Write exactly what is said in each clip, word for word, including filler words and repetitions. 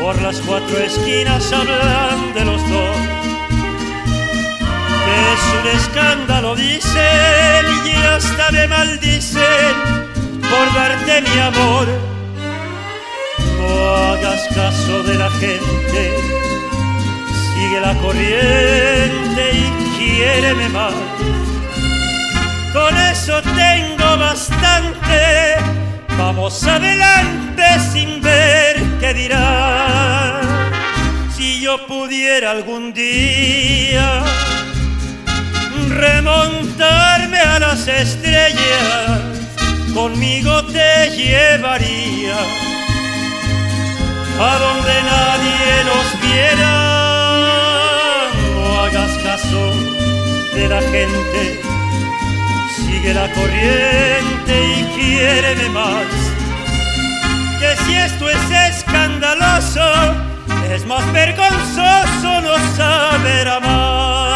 por las cuatro esquinas hablan de los dos, que es un escándalo, dicen, y hasta me maldicen por darte mi amor. No hagas caso de la gente, sigue la corriente y quiéreme más. Con eso tengo bastante, vamos adelante sin ver qué dirán. Si yo pudiera algún día remontarme a las estrellas, conmigo te llevaría a donde nadie nos viera. No hagas caso de la gente, sigue la corriente y quiéreme más. Que si esto es escandaloso, es más vergonzoso no saber amar.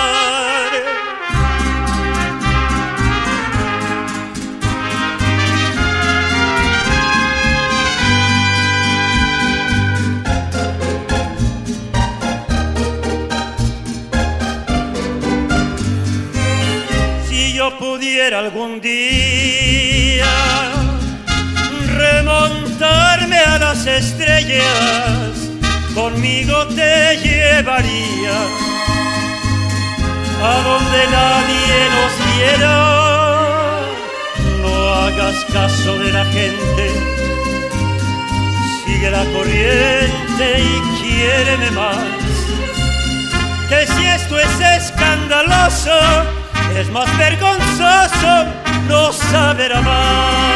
Si yo pudiera algún día remontarme a las estrellas, conmigo te llevaría a donde nadie nos viera. No hagas caso de la gente, sigue la corriente y quiéreme más. Que si esto es escandaloso, es más vergonzoso no saber amar.